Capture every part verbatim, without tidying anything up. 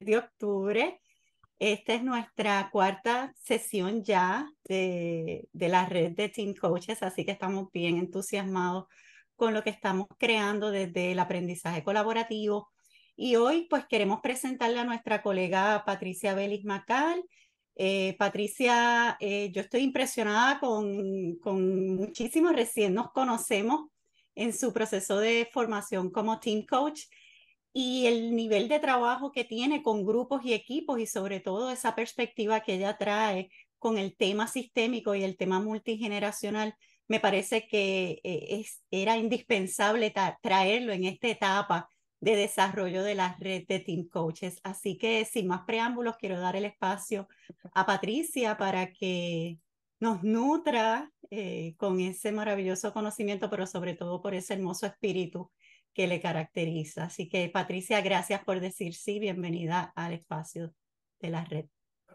de octubre. Esta es nuestra cuarta sesión ya de, de la red de Team Coaches, así que estamos bien entusiasmados con lo que estamos creando desde el aprendizaje colaborativo. Y hoy pues queremos presentarle a nuestra colega Patricia Vélez Macal. Eh, Patricia, eh, yo estoy impresionada con, con muchísimos, recién nos conocemos en su proceso de formación como Team Coach y el nivel de trabajo que tiene con grupos y equipos y sobre todo esa perspectiva que ella trae con el tema sistémico y el tema multigeneracional, me parece que eh, es, era indispensable tra traerlo en esta etapa de desarrollo de la red de Team Coaches. Así que sin más preámbulos, quiero dar el espacio a Patricia para que nos nutra eh, con ese maravilloso conocimiento, pero sobre todo por ese hermoso espíritu que le caracteriza. Así que, Patricia, gracias por decir sí. Bienvenida al espacio de la red.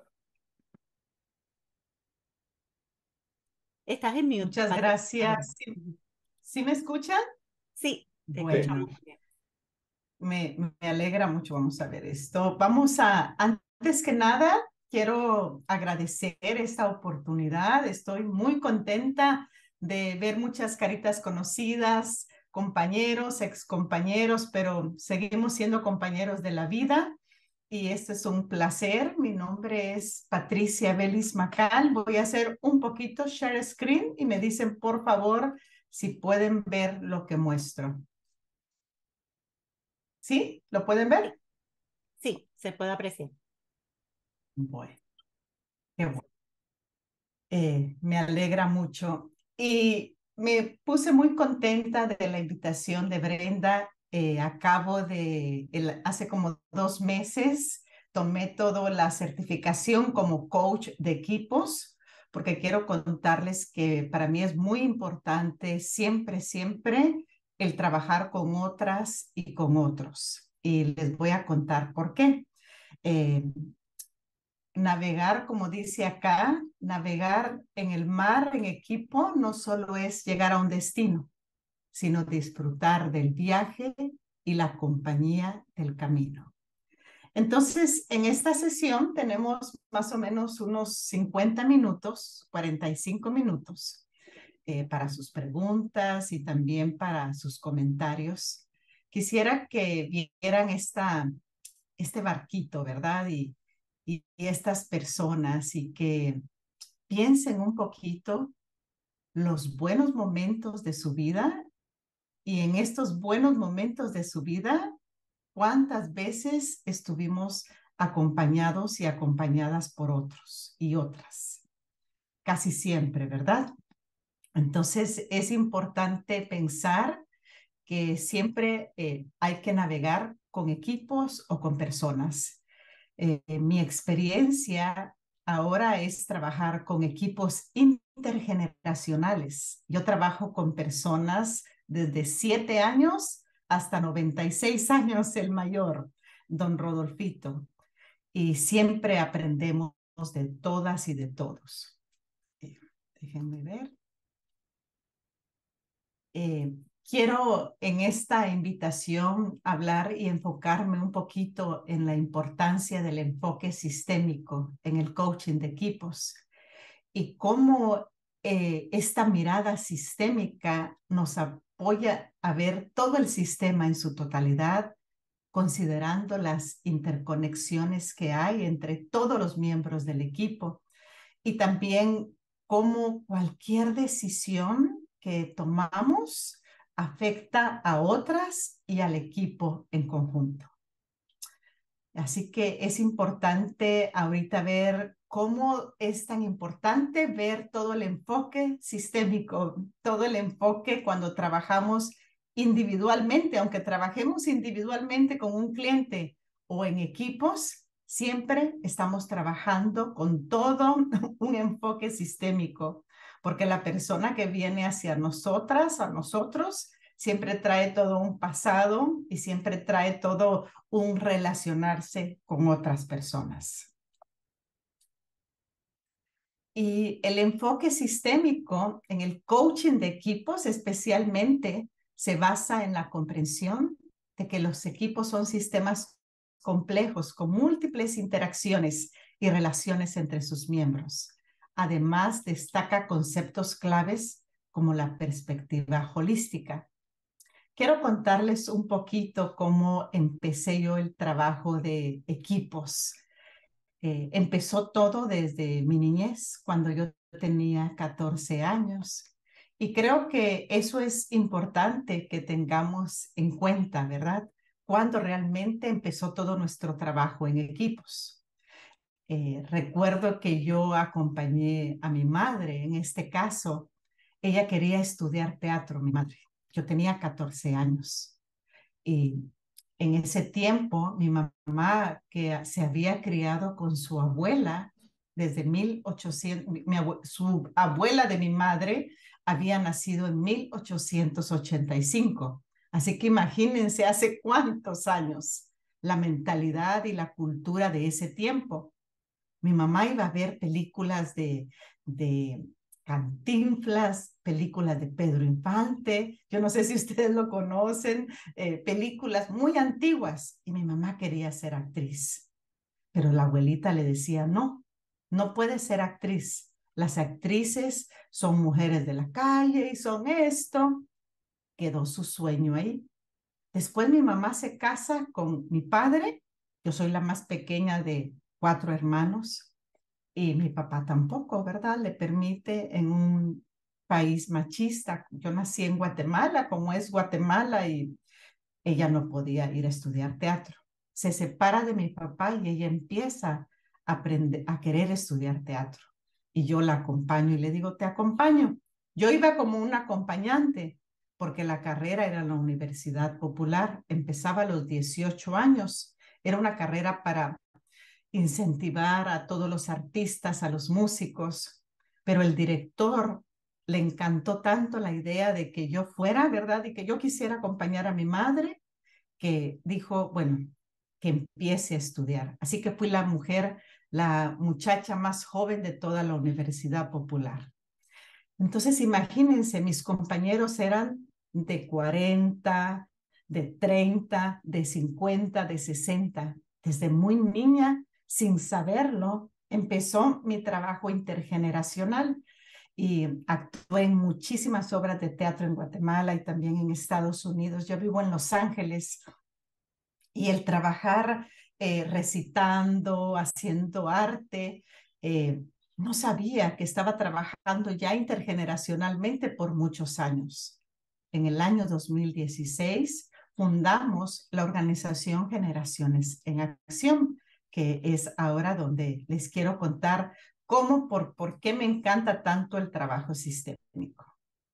Estás en mute, Muchas Patricia. gracias. ¿Sí, sí me escuchan? Sí, te Bueno, escuchamos bien. me, me alegra mucho. Vamos a ver esto. Vamos a, antes que nada, quiero agradecer esta oportunidad. Estoy muy contenta de ver muchas caritas conocidas, compañeros, excompañeros, pero seguimos siendo compañeros de la vida. Y este es un placer. Mi nombre es Patricia Vélez Macal. Voy a hacer un poquito share screen y me dicen, por favor, si pueden ver lo que muestro. ¿Sí? ¿Lo pueden ver? Sí, se puede apreciar. Bueno, qué bueno. Eh, me alegra mucho. Y me puse muy contenta de la invitación de Brenda. Eh, acabo de, el, hace como dos meses, tomé toda la certificación como coach de equipos, porque quiero contarles que para mí es muy importante siempre, siempre el trabajar con otras y con otros. Y les voy a contar por qué. Eh, Navegar, como dice acá, navegar en el mar en equipo no solo es llegar a un destino, sino disfrutar del viaje y la compañía del camino. Entonces, en esta sesión tenemos más o menos unos cincuenta minutos, cuarenta y cinco minutos, eh, para sus preguntas y también para sus comentarios. Quisiera que vieran esta, este barquito, ¿verdad? Y, y, y estas personas y que piensen un poquito los buenos momentos de su vida y en estos buenos momentos de su vida, cuántas veces estuvimos acompañados y acompañadas por otros y otras. Casi siempre, ¿verdad? Entonces es importante pensar que siempre eh, hay que navegar con equipos o con personas. Eh, mi experiencia ahora es trabajar con equipos intergeneracionales. Yo trabajo con personas desde siete años hasta noventa y seis años, el mayor, don Rodolfito. Y siempre aprendemos de todas y de todos. Eh, déjenme ver. Eh, quiero en esta invitación hablar y enfocarme un poquito en la importancia del enfoque sistémico en el coaching de equipos y cómo eh, esta mirada sistémica nos apoya a ver todo el sistema en su totalidad, considerando las interconexiones que hay entre todos los miembros del equipo y también cómo cualquier decisión que tomamos afecta a otras y al equipo en conjunto. Así que es importante ahorita ver cómo es tan importante ver todo el enfoque sistémico, todo el enfoque cuando trabajamos individualmente, aunque trabajemos individualmente con un cliente o en equipos, siempre estamos trabajando con todo un enfoque sistémico, porque la persona que viene hacia nosotras, a nosotros, siempre trae todo un pasado y siempre trae todo un relacionarse con otras personas. Y el enfoque sistémico en el coaching de equipos especialmente se basa en la comprensión de que los equipos son sistemas complejos con múltiples interacciones y relaciones entre sus miembros. Además, destaca conceptos claves como la perspectiva holística. Quiero contarles un poquito cómo empecé yo el trabajo de equipos. Eh, empezó todo desde mi niñez, cuando yo tenía catorce años. Y creo que eso es importante que tengamos en cuenta, ¿verdad? Cuando realmente empezó todo nuestro trabajo en equipos. Eh, recuerdo que yo acompañé a mi madre, en este caso, ella quería estudiar teatro, mi madre. Yo tenía catorce años. Y en ese tiempo, mi mamá, que se había criado con su abuela desde mil ochocientos, mi, mi abue, su abuela de mi madre había nacido en mil ochocientos ochenta y cinco. Así que imagínense hace cuántos años la mentalidad y la cultura de ese tiempo. Mi mamá iba a ver películas de, de Cantinflas, películas de Pedro Infante, yo no sé si ustedes lo conocen, eh, películas muy antiguas, y mi mamá quería ser actriz, pero la abuelita le decía, no, no puede ser actriz. Las actrices son mujeres de la calle y son esto. Quedó su sueño ahí. Después mi mamá se casa con mi padre, yo soy la más pequeña de cuatro hermanos, y mi papá tampoco, ¿verdad? Le permite en un país machista. Yo nací en Guatemala, como es Guatemala, y ella no podía ir a estudiar teatro. Se separa de mi papá y ella empieza a, aprender, a querer estudiar teatro. Y yo la acompaño y le digo, te acompaño. Yo iba como una acompañante porque la carrera era en la Universidad Popular. Empezaba a los dieciocho años. Era una carrera para incentivar a todos los artistas, a los músicos, pero el director le encantó tanto la idea de que yo fuera, ¿verdad? Y que yo quisiera acompañar a mi madre, que dijo, bueno, que empiece a estudiar. Así que fui la mujer, la muchacha más joven de toda la Universidad Popular. Entonces, imagínense, mis compañeros eran de cuarenta, de treinta, de cincuenta, de sesenta. Desde muy niña, sin saberlo, empezó mi trabajo intergeneracional y actué en muchísimas obras de teatro en Guatemala y también en Estados Unidos. Yo vivo en Los Ángeles y el trabajar eh, recitando, haciendo arte, eh, no sabía que estaba trabajando ya intergeneracionalmente por muchos años. En el año dos mil dieciséis fundamos la organización Generaciones en Acción, que es ahora donde les quiero contar cómo, por, por qué me encanta tanto el trabajo sistémico.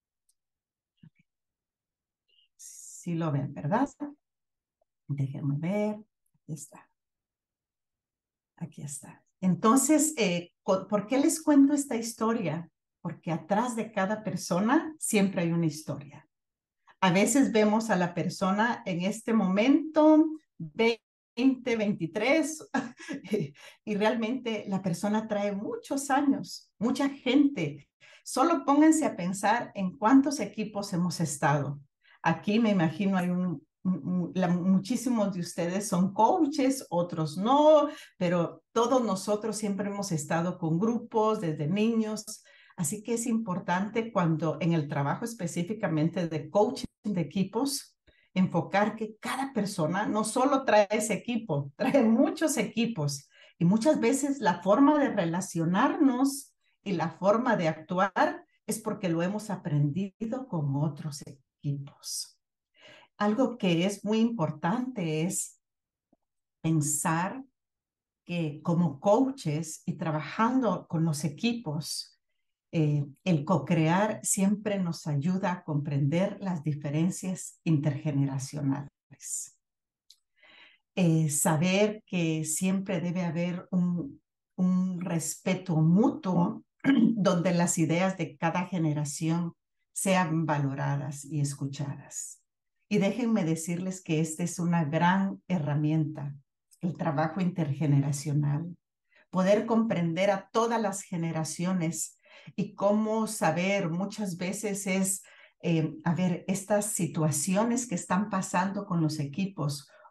Sí lo ven, ¿verdad? Déjenme ver. Aquí está. Aquí está. Entonces, eh, ¿por qué les cuento esta historia? Porque atrás de cada persona siempre hay una historia. A veces vemos a la persona en este momento, veinte, veintitrés, y realmente la persona trae muchos años, mucha gente. Solo pónganse a pensar en cuántos equipos hemos estado. Aquí me imagino hay un, la, muchísimos de ustedes son coaches, otros no, pero todos nosotros siempre hemos estado con grupos desde niños. Así que es importante cuando en el trabajo específicamente de coaching de equipos, enfocar que cada persona no solo trae ese equipo, trae muchos equipos y muchas veces la forma de relacionarnos y la forma de actuar es porque lo hemos aprendido con otros equipos. Algo que es muy importante es pensar que como coaches y trabajando con los equipos, Eh, el co-crear siempre nos ayuda a comprender las diferencias intergeneracionales. Eh, saber que siempre debe haber un, un respeto mutuo donde las ideas de cada generación sean valoradas y escuchadas. Y déjenme decirles que esta es una gran herramienta, el trabajo intergeneracional. Poder comprender a todas las generaciones y cómo saber muchas veces es, eh, a ver, estas situaciones que están pasando con los equipos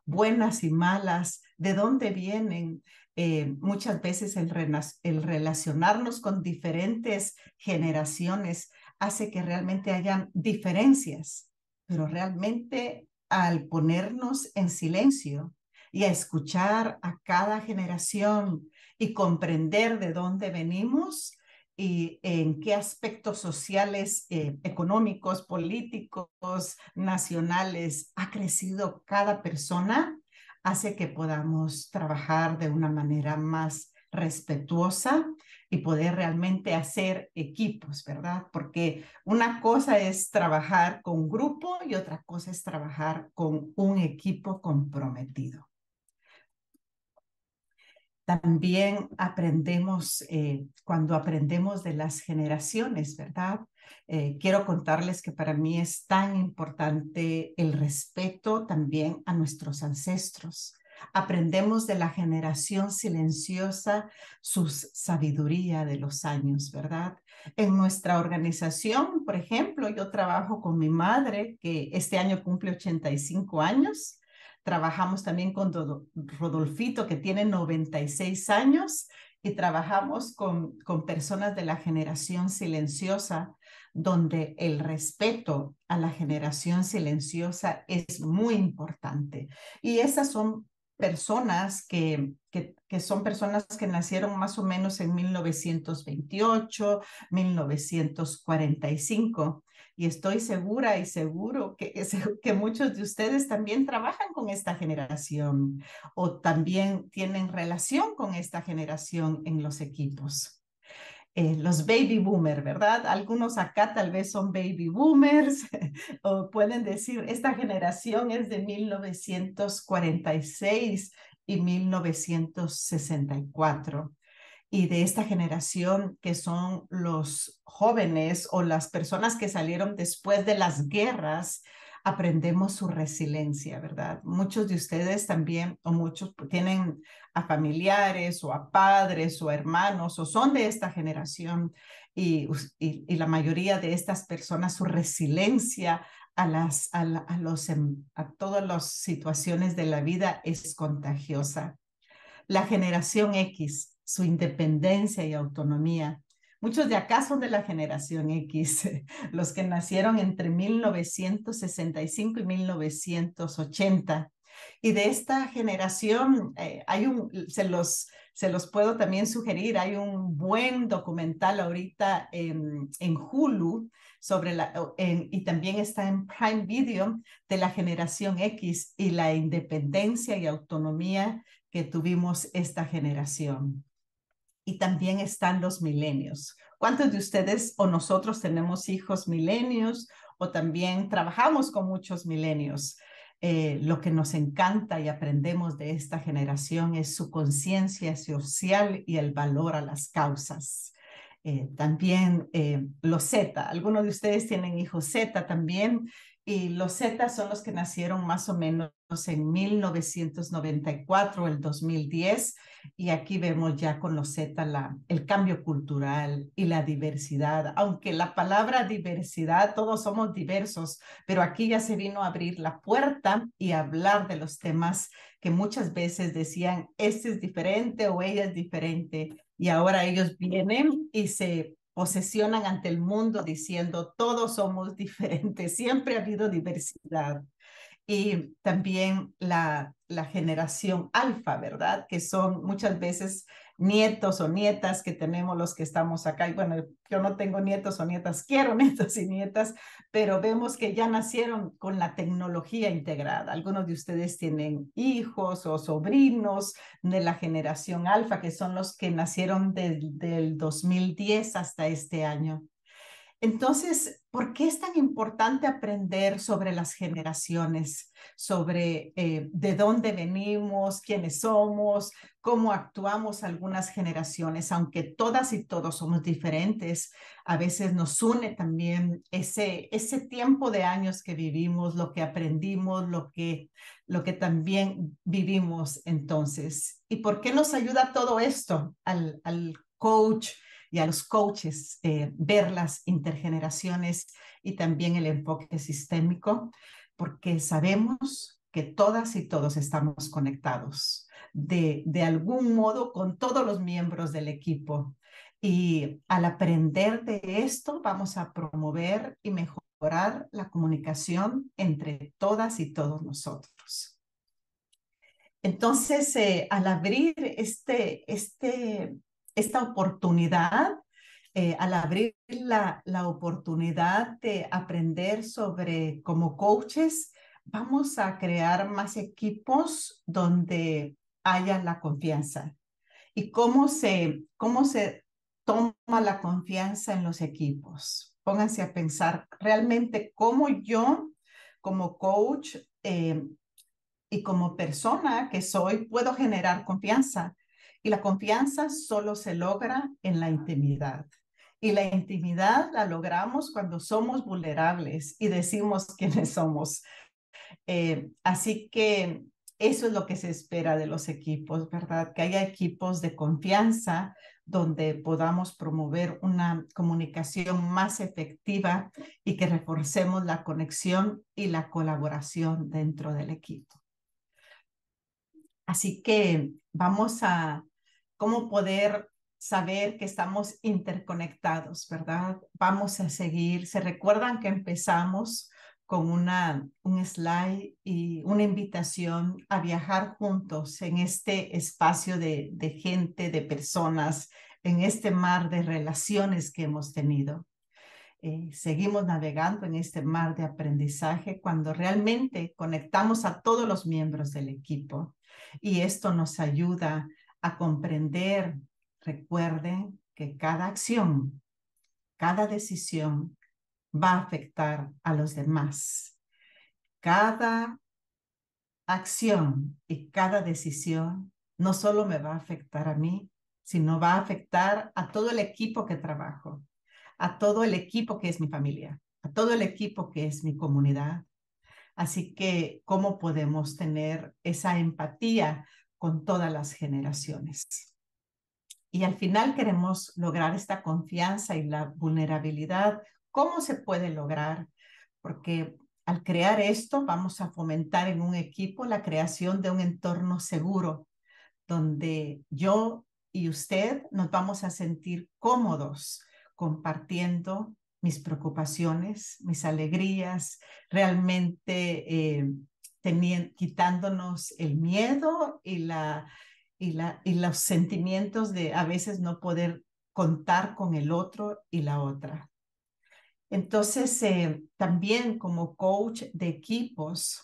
buenas y malas, de dónde vienen. Eh, muchas veces el, el relacionarnos con diferentes generaciones hace que realmente hayan diferencias, pero realmente al ponernos en silencio y a escuchar a cada generación y comprender de dónde venimos y en qué aspectos sociales, eh, económicos, políticos, nacionales ha crecido cada persona, hace que podamos trabajar de una manera más respetuosa y poder realmente hacer equipos, ¿verdad? Porque una cosa es trabajar con grupo y otra cosa es trabajar con un equipo comprometido. También aprendemos, eh, cuando aprendemos de las generaciones, ¿verdad? Eh, quiero contarles que para mí es tan importante el respeto también a nuestros ancestros. Aprendemos de la generación silenciosa su sabiduría de los años, ¿verdad? En nuestra organización, por ejemplo, yo trabajo con mi madre, que este año cumple ochenta y cinco años. Trabajamos también con Rodolfito, que tiene noventa y seis años, y trabajamos con, con personas de la generación silenciosa, donde el respeto a la generación silenciosa es muy importante. Y esas son personas que, que, que son personas que nacieron más o menos en mil novecientos veintiocho, mil novecientos cuarenta y cinco. Y estoy segura y seguro que, que muchos de ustedes también trabajan con esta generación o también tienen relación con esta generación en los equipos. Eh, los baby boomers, ¿verdad? Algunos acá tal vez son baby boomers o pueden decir, esta generación es de mil novecientos cuarenta y seis y mil novecientos sesenta y cuatro. Y de esta generación que son los jóvenes o las personas que salieron después de las guerras, aprendemos su resiliencia, ¿verdad? Muchos de ustedes también, o muchos tienen a familiares o a padres o a hermanos o son de esta generación y, y, y la mayoría de estas personas, su resiliencia a, las, a, la, a, los, a todas las situaciones de la vida es contagiosa. La generación X, su independencia y autonomía. Muchos de acá son de la generación X, los que nacieron entre mil novecientos sesenta y cinco y mil novecientos ochenta. Y de esta generación, eh, hay un, se los, se los puedo también sugerir, hay un buen documental ahorita en, en Hulu sobre la, en, y también está en Prime Video de la generación X y la independencia y autonomía que tuvimos esta generación. Y también están los milenios. ¿Cuántos de ustedes o nosotros tenemos hijos milenios o también trabajamos con muchos milenios? Eh, lo que nos encanta y aprendemos de esta generación es su conciencia social y el valor a las causas. Eh, también eh, los Z, algunos de ustedes tienen hijos Z también, y los Z son los que nacieron más o menos en mil novecientos noventa y cuatro, el dos mil diez, y aquí vemos ya con los Z la, el cambio cultural y la diversidad, aunque la palabra diversidad, todos somos diversos, pero aquí ya se vino a abrir la puerta y hablar de los temas que muchas veces decían, este es diferente o ella es diferente, y ahora ellos vienen y se posesionan ante el mundo diciendo, todos somos diferentes, siempre ha habido diversidad. Y también la, la generación alfa, ¿verdad? Que son muchas veces nietos o nietas que tenemos los que estamos acá. Y bueno, yo no tengo nietos o nietas, quiero nietos y nietas, pero vemos que ya nacieron con la tecnología integrada. Algunos de ustedes tienen hijos o sobrinos de la generación alfa, que son los que nacieron del, del dos mil diez hasta este año. Entonces, ¿por qué es tan importante aprender sobre las generaciones, sobre eh, de dónde venimos, quiénes somos, cómo actuamos algunas generaciones? Aunque todas y todos somos diferentes, a veces nos une también ese, ese tiempo de años que vivimos, lo que aprendimos, lo que, lo que también vivimos entonces. ¿Y por qué nos ayuda todo esto al, al coach y a los coaches, eh, ver las intergeneraciones y también el enfoque sistémico? Porque sabemos que todas y todos estamos conectados de, de algún modo con todos los miembros del equipo. Y al aprender de esto, vamos a promover y mejorar la comunicación entre todas y todos nosotros. Entonces, eh, al abrir este, este, esta oportunidad, eh, al abrir la, la oportunidad de aprender sobre como coaches, vamos a crear más equipos donde haya la confianza. ¿Y cómo se, cómo se toma la confianza en los equipos? Pónganse a pensar realmente cómo yo, como coach, eh, y como persona que soy, puedo generar confianza. Y la confianza solo se logra en la intimidad. Y la intimidad la logramos cuando somos vulnerables y decimos quiénes somos. Eh, así que eso es lo que se espera de los equipos, ¿verdad? Que haya equipos de confianza donde podamos promover una comunicación más efectiva y que reforcemos la conexión y la colaboración dentro del equipo. Así que vamos a cómo poder saber que estamos interconectados, ¿verdad? Vamos a seguir. ¿Se recuerdan que empezamos con una, un slide y una invitación a viajar juntos en este espacio de, de gente, de personas, en este mar de relaciones que hemos tenido? Eh, seguimos navegando en este mar de aprendizaje cuando realmente conectamos a todos los miembros del equipo. Y esto nos ayuda a comprender, recuerden que cada acción, cada decisión va a afectar a los demás. Cada acción y cada decisión no solo me va a afectar a mí, sino va a afectar a todo el equipo que trabajo, a todo el equipo que es mi familia, a todo el equipo que es mi comunidad. Así que, ¿cómo podemos tener esa empatía con todas las generaciones? Y al final queremos lograr esta confianza y la vulnerabilidad. ¿Cómo se puede lograr? Porque al crear esto vamos a fomentar en un equipo la creación de un entorno seguro, donde yo y usted nos vamos a sentir cómodos compartiendo mis preocupaciones, mis alegrías, realmente eh, teniendo, quitándonos el miedo y, la, y, la, y los sentimientos de a veces no poder contar con el otro y la otra. Entonces, eh, también como coach de equipos,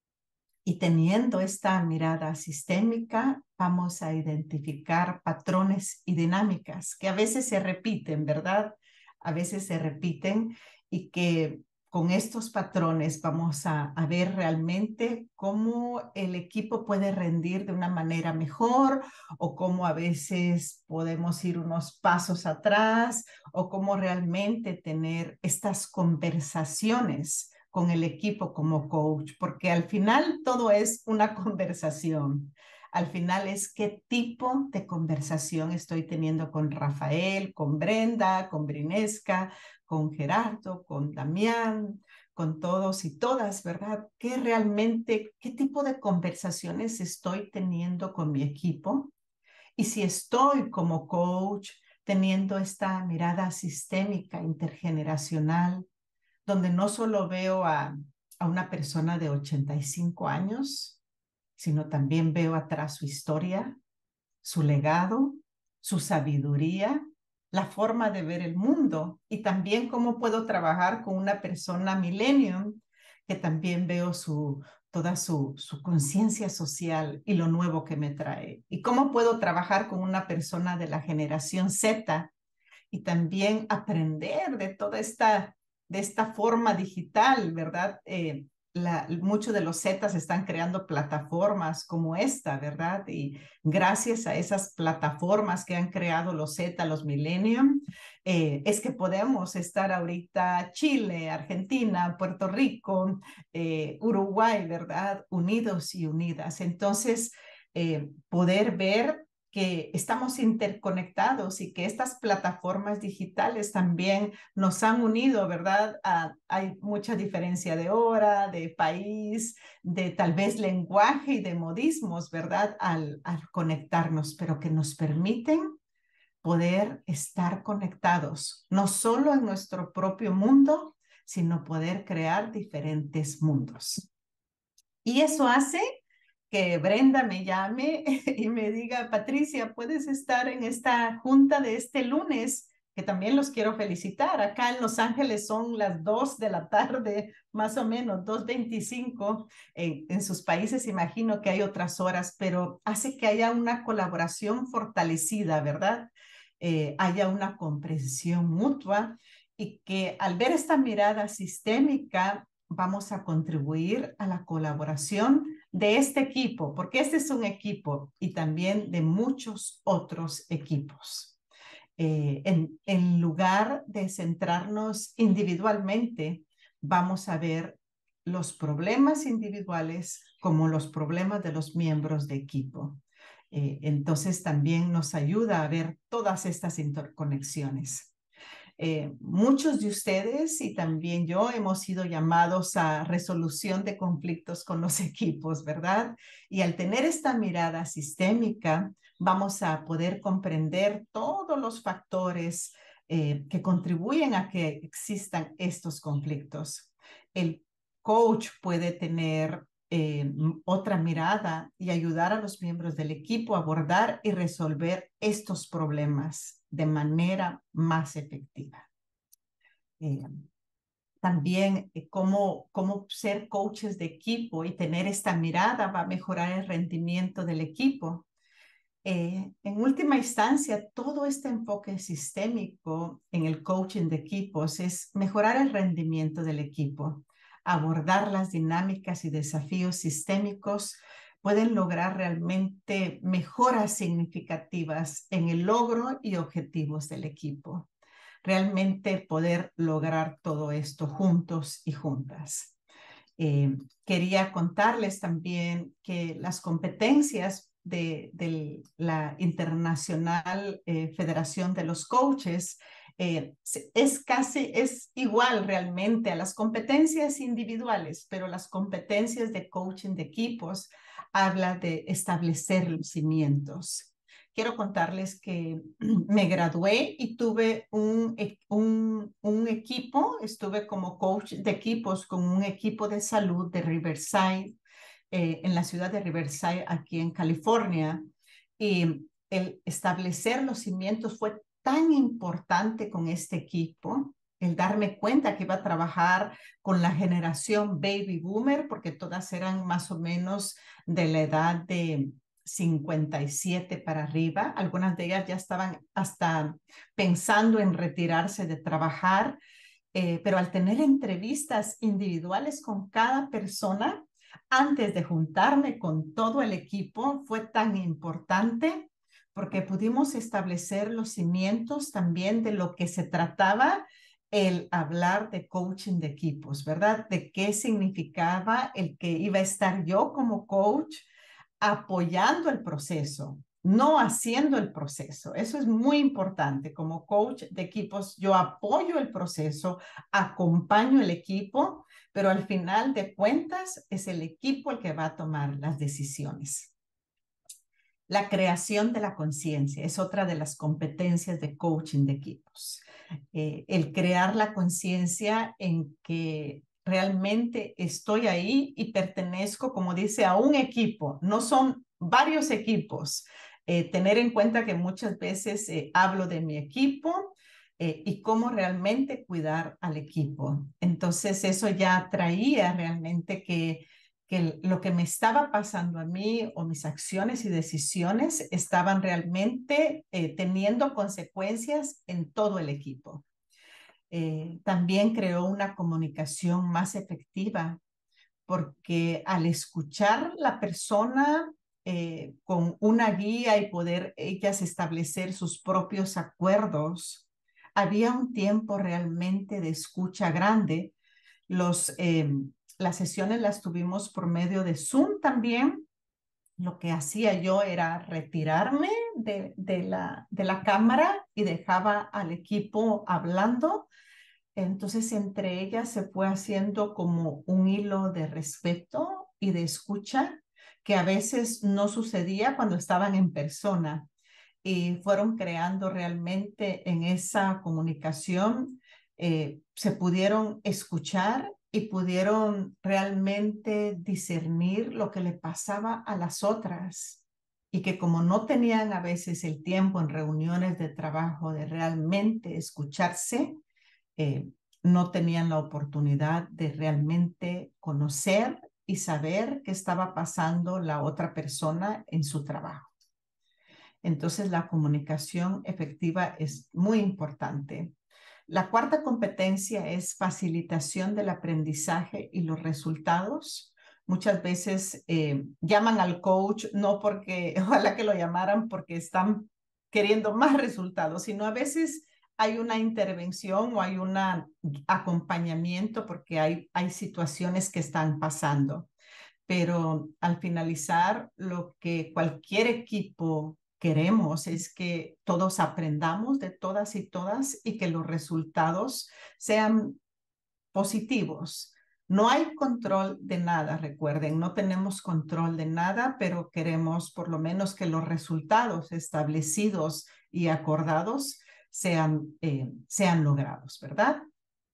y teniendo esta mirada sistémica, vamos a identificar patrones y dinámicas que a veces se repiten, ¿verdad? A veces se repiten y que con estos patrones vamos a, a ver realmente cómo el equipo puede rendir de una manera mejor o cómo a veces podemos ir unos pasos atrás o cómo realmente tener estas conversaciones con el equipo como coach, porque al final todo es una conversación. Al final es qué tipo de conversación estoy teniendo con Rafael, con Brenda, con Brinesca, con Gerardo, con Damián, con todos y todas, ¿verdad? ¿Qué realmente, qué tipo de conversaciones estoy teniendo con mi equipo? Y si estoy como coach teniendo esta mirada sistémica, intergeneracional, donde no solo veo a, a una persona de ochenta y cinco años, sino también veo atrás su historia, su legado, su sabiduría, la forma de ver el mundo y también cómo puedo trabajar con una persona millennium que también veo su, toda su, su conciencia social y lo nuevo que me trae. Y cómo puedo trabajar con una persona de la generación Z y también aprender de toda esta, de esta forma digital, ¿verdad? Eh, la, muchos de los Zetas están creando plataformas como esta, ¿verdad? Y gracias a esas plataformas que han creado los Z, los Millennium, eh, es que podemos estar ahorita Chile, Argentina, Puerto Rico, eh, Uruguay, ¿verdad? Unidos y unidas. Entonces, eh, poder ver que estamos interconectados y que estas plataformas digitales también nos han unido, ¿verdad? Ah, hay mucha diferencia de hora, de país, de tal vez lenguaje y de modismos, ¿verdad? Al, al conectarnos, pero que nos permiten poder estar conectados, no solo en nuestro propio mundo, sino poder crear diferentes mundos. Y eso hace que Brenda me llame y me diga, Patricia, ¿puedes estar en esta junta de este lunes? Que también los quiero felicitar. Acá en Los Ángeles son las dos de la tarde, más o menos, dos veinticinco. En, en sus países imagino que hay otras horas, pero hace que haya una colaboración fortalecida, ¿verdad? Eh, haya una comprensión mutua y que al ver esta mirada sistémica vamos a contribuir a la colaboración de este equipo, porque este es un equipo y también de muchos otros equipos. Eh, en, en lugar de centrarnos individualmente, vamos a ver los problemas individuales como los problemas de los miembros de equipo. Eh, entonces también nos ayuda a ver todas estas interconexiones. Eh, muchos de ustedes y también yo hemos sido llamados a resolución de conflictos con los equipos, ¿verdad? Y al tener esta mirada sistémica, vamos a poder comprender todos los factores eh, que contribuyen a que existan estos conflictos. El coach puede tener eh, otra mirada y ayudar a los miembros del equipo a abordar y resolver estos problemas de manera más efectiva. Eh, también eh, cómo, cómo ser coaches de equipo y tener esta mirada va a mejorar el rendimiento del equipo. Eh, en última instancia, todo este enfoque sistémico en el coaching de equipos es mejorar el rendimiento del equipo, abordar las dinámicas y desafíos sistémicos pueden lograr realmente mejoras significativas en el logro y objetivos del equipo. Realmente poder lograr todo esto juntos y juntas. Eh, quería contarles también que las competencias de, de la Internacional eh, Federación de los Coaches eh, es casi, es igual realmente a las competencias individuales, pero las competencias de coaching de equipos habla de establecer los cimientos. Quiero contarles que me gradué y tuve un, un, un equipo, estuve como coach de equipos con un equipo de salud de Riverside, eh, en la ciudad de Riverside, aquí en California. Y el establecer los cimientos fue tan importante con este equipo, el darme cuenta que iba a trabajar con la generación baby boomer, porque todas eran más o menos de la edad de cincuenta y siete para arriba. Algunas de ellas ya estaban hasta pensando en retirarse de trabajar, eh, pero al tener entrevistas individuales con cada persona, antes de juntarme con todo el equipo, fue tan importante porque pudimos establecer los cimientos también de lo que se trataba el hablar de coaching de equipos, ¿verdad? De qué significaba el que iba a estar yo como coach apoyando el proceso, no haciendo el proceso. Eso es muy importante. Como coach de equipos, yo apoyo el proceso, acompaño el equipo, pero al final de cuentas es el equipo el que va a tomar las decisiones. La creación de la conciencia es otra de las competencias de coaching de equipos. Eh, el crear la conciencia en que realmente estoy ahí y pertenezco, como dice, a un equipo, no son varios equipos. Eh, tener en cuenta que muchas veces eh, hablo de mi equipo eh, y cómo realmente cuidar al equipo. Entonces eso ya traía realmente que que lo que me estaba pasando a mí o mis acciones y decisiones estaban realmente eh, teniendo consecuencias en todo el equipo. Eh, también creó una comunicación más efectiva porque al escuchar la persona eh, con una guía y poder ellas establecer sus propios acuerdos, había un tiempo realmente de escucha grande. Los, eh, las sesiones las tuvimos por medio de Zoom también lo que hacía yo era retirarme de, de la, de la cámara y dejaba al equipo hablando. Entonces, entre ellas se fue haciendo como un hilo de respeto y de escucha que a veces no sucedía cuando estaban en persona, y fueron creando realmente en esa comunicación, eh, se pudieron escuchar y pudieron realmente discernir lo que le pasaba a las otras, y que como no tenían a veces el tiempo en reuniones de trabajo de realmente escucharse, eh, no tenían la oportunidad de realmente conocer y saber qué estaba pasando la otra persona en su trabajo. Entonces, la comunicación efectiva es muy importante. La cuarta competencia es facilitación del aprendizaje y los resultados. Muchas veces eh, llaman al coach, no porque, ojalá que lo llamaran porque están queriendo más resultados, sino a veces hay una intervención o hay un acompañamiento porque hay, hay situaciones que están pasando. Pero al finalizar, lo que cualquier equipo queremos es que todos aprendamos de todas y todas y que los resultados sean positivos. No hay control de nada, recuerden, no tenemos control de nada, pero queremos por lo menos que los resultados establecidos y acordados sean, eh, sean logrados, ¿verdad?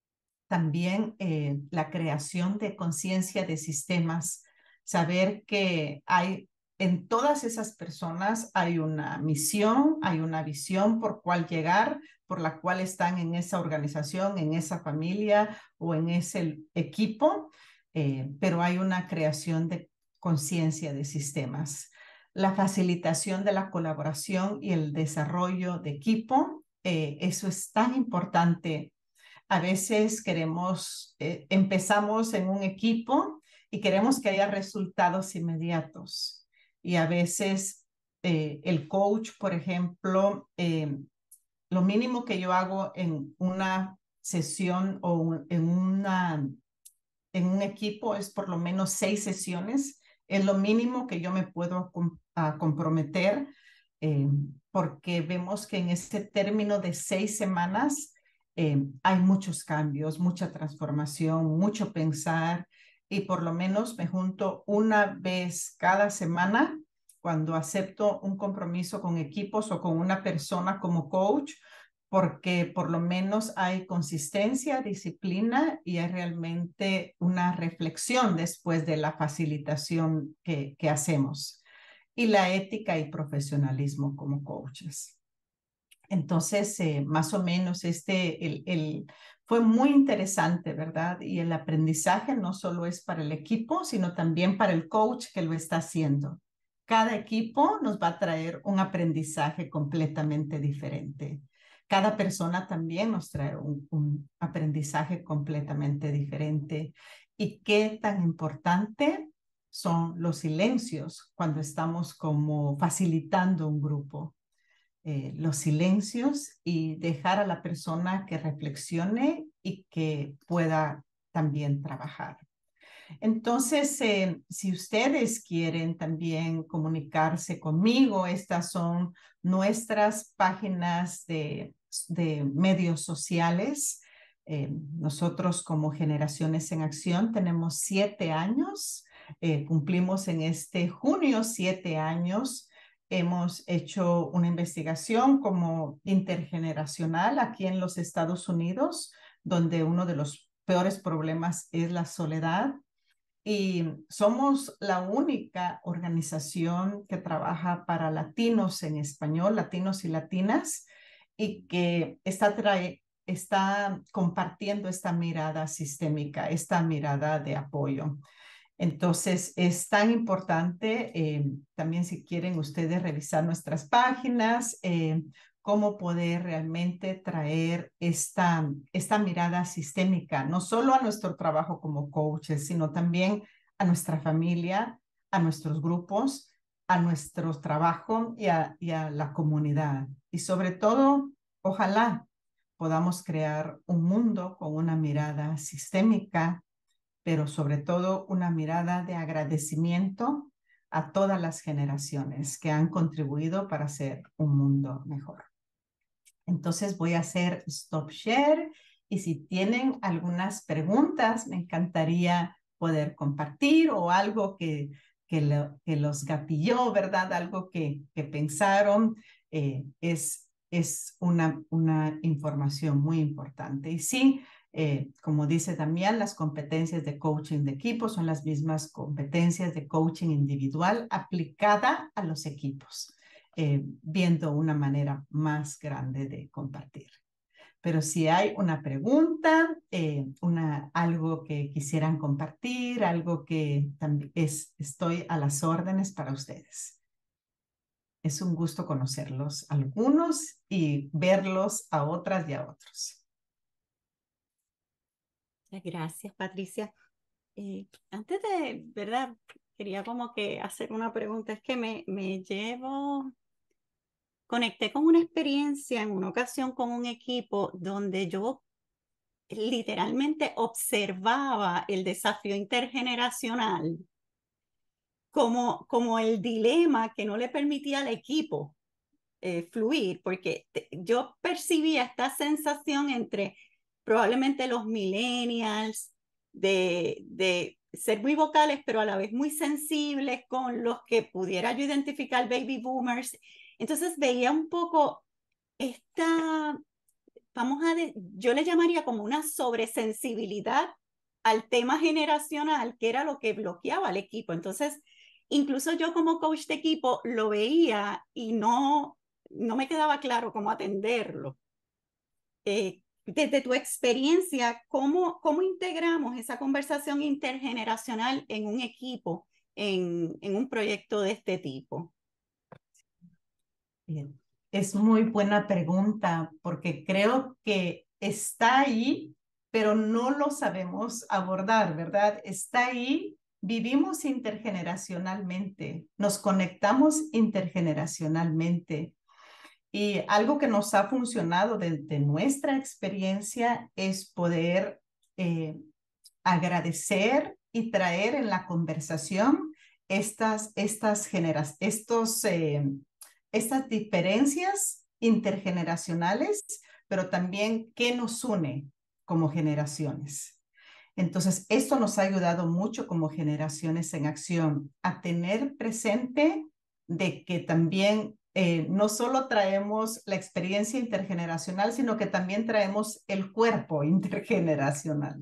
También eh, la creación de conciencia de sistemas, saber que hay en todas esas personas hay una misión, hay una visión por cuál llegar, por la cual están en esa organización, en esa familia o en ese equipo, eh, pero hay una creación de conciencia de sistemas. La facilitación de la colaboración y el desarrollo de equipo, eh, eso es tan importante. A veces queremos, eh, empezamos en un equipo y queremos que haya resultados inmediatos. Y a veces eh, el coach, por ejemplo, eh, lo mínimo que yo hago en una sesión o en, una, en un equipo es por lo menos seis sesiones. Es lo mínimo que yo me puedo com a comprometer, eh, porque vemos que en ese término de seis semanas eh, hay muchos cambios, mucha transformación, mucho pensar, y por lo menos me junto una vez cada semana cuando acepto un compromiso con equipos o con una persona como coach, porque por lo menos hay consistencia, disciplina y hay realmente una reflexión después de la facilitación que, que hacemos. Y la ética y profesionalismo como coaches. Entonces, eh, más o menos, este, el, el, fue muy interesante, ¿verdad? Y el aprendizaje no solo es para el equipo, sino también para el coach que lo está haciendo. Cada equipo nos va a traer un aprendizaje completamente diferente. Cada persona también nos trae un, un aprendizaje completamente diferente. Y qué tan importante son los silencios cuando estamos como facilitando un grupo. Eh, los silencios y dejar a la persona que reflexione y que pueda también trabajar. Entonces, eh, si ustedes quieren también comunicarse conmigo, estas son nuestras páginas de, de medios sociales. Eh, nosotros como Generaciones en Acción tenemos siete años, eh, cumplimos en este junio siete años. Hemos hecho una investigación como intergeneracional aquí en los Estados Unidos, donde uno de los peores problemas es la soledad. Y somos la única organización que trabaja para latinos en español, latinos y latinas, y que está, trae, está compartiendo esta mirada sistémica, esta mirada de apoyo. Entonces, es tan importante, eh, también si quieren ustedes revisar nuestras páginas, eh, cómo poder realmente traer esta, esta mirada sistémica, no solo a nuestro trabajo como coaches, sino también a nuestra familia, a nuestros grupos, a nuestro trabajo y a, y a la comunidad. Y sobre todo, ojalá podamos crear un mundo con una mirada sistémica, pero sobre todo una mirada de agradecimiento a todas las generaciones que han contribuido para hacer un mundo mejor. Entonces voy a hacer stop share y si tienen algunas preguntas, me encantaría poder compartir o algo que, que, lo, que los gatilló, ¿verdad? Algo que, que pensaron. Eh, es, es una, una información muy importante. Y sí, eh, como dice Damián, las competencias de coaching de equipo son las mismas competencias de coaching individual aplicada a los equipos. Eh, viendo una manera más grande de compartir. Pero si hay una pregunta, eh, una, algo que quisieran compartir, algo que también es, estoy a las órdenes para ustedes. Es un gusto conocerlos algunos y verlos a otras y a otros. Gracias, Patricia. Eh, antes de, ¿verdad? Quería como que hacer una pregunta. Es que me, me llevo, conecté con una experiencia en una ocasión con un equipo donde yo literalmente observaba el desafío intergeneracional como, como el dilema que no le permitía al equipo eh, fluir, porque te, yo percibía esta sensación entre probablemente los millennials de, de ser muy vocales, pero a la vez muy sensibles con los que pudiera yo identificar baby boomers. Entonces veía un poco esta, vamos a, de, yo le llamaría como una sobresensibilidad al tema generacional, que era lo que bloqueaba al equipo. Entonces, incluso yo como coach de equipo lo veía y no, no me quedaba claro cómo atenderlo. Eh, desde tu experiencia, ¿cómo, ¿cómo integramos esa conversación intergeneracional en un equipo, en, en un proyecto de este tipo? Bien. Es muy buena pregunta porque creo que está ahí, pero no lo sabemos abordar, ¿verdad? Está ahí, vivimos intergeneracionalmente, nos conectamos intergeneracionalmente y algo que nos ha funcionado desde nuestra experiencia es poder eh, agradecer y traer en la conversación estas, estas, generas, estos, eh, estas diferencias intergeneracionales, pero también qué nos une como generaciones. Entonces, esto nos ha ayudado mucho como generaciones en acción a tener presente de que también eh, no solo traemos la experiencia intergeneracional, sino que también traemos el cuerpo intergeneracional.